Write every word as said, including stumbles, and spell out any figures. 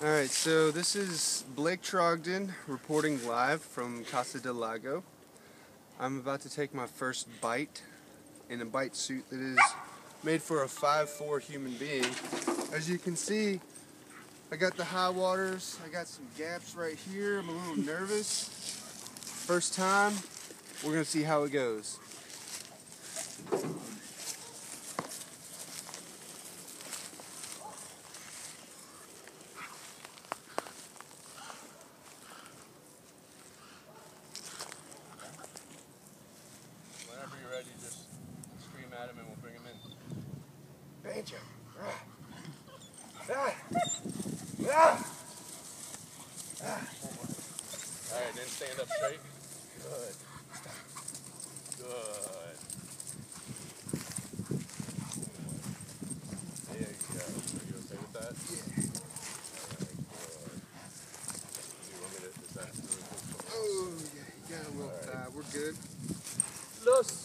Alright, so this is Blake Trogdon reporting live from Casa del Lago. I'm about to take my first bite in a bite suit that is made for a five foot four human being. As you can see, I got the high waters, I got some gaps right here, I'm a little nervous. First time, we're going to see how it goes. Whenever you're ready, just scream at him and we'll bring him in. Banjo. Ah. Ah. Ah. Ah. Alright, then stand up straight. Good. Good. There you go. Are you okay with that? Yeah. Alright, good. Do you want me to, is that, Oh, yeah, you got a little All right. uh, we're good. Los